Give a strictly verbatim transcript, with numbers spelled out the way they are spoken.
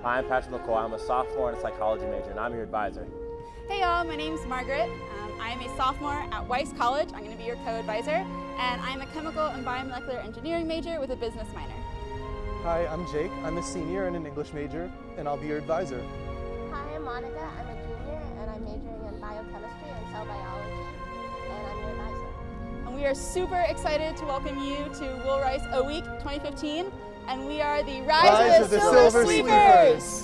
Hi, I'm Patrick McCoy. I'm a sophomore and a psychology major, and I'm your advisor. Hey y'all, my name's Margaret. Um, I am a sophomore at Weiss College. I'm going to be your co-advisor, and I'm a chemical and biomolecular engineering major with a business minor. Hi, I'm Jake. I'm a senior and an English major, and I'll be your advisor. Hi, I'm Monica. I'm a junior, and I'm majoring in biochemistry and cell biology, and I'm your advisor. And we are super excited to welcome you to Will Rice O Week twenty fifteen, and we are the Rise, Rise of the, of the Silver, Silver Sweepers! Sweepers!